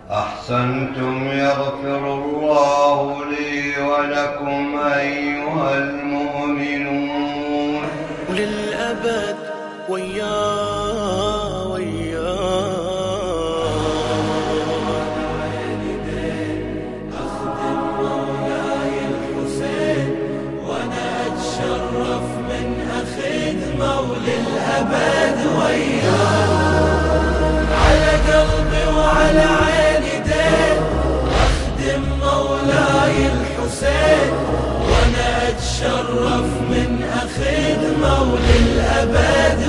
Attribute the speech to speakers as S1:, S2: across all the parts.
S1: أحسنتم يغفر الله لي ولكم أيها المؤمنون.
S2: للأبد أخدم مولاي الحسين وأنا أتشرف من أخدمه وللأبد على قلبي وعلى عيني دين أخدم مولاي الحسين وأنا أتشرف من أخدمه وللأبد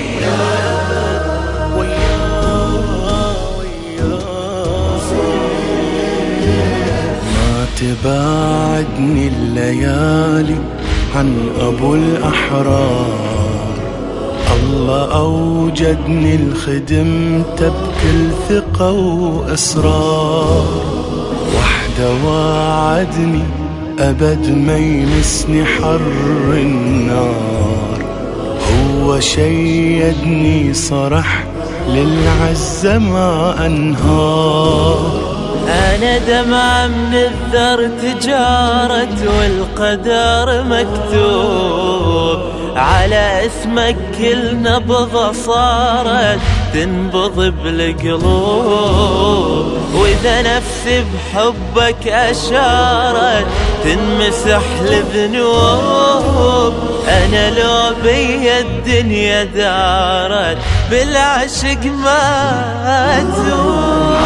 S2: ما تباعدني الليالي عن أبو الأحرار، الله أوجدني الخدمته بكل ثقة وإصرار، وحده وعدني أبد ما يمسني حر النار، هو شيدني صرح للعزة ما أنهار. أنا دمعة من الذر تجارت والقدر مكتوب، على اسمك كل نبضة صارت تنبض بالقلوب، وإذا نفسي بحبك أشارت تنمسح الذنوب، أنا لو بي الدنيا دارت بالعشق ما أتوب.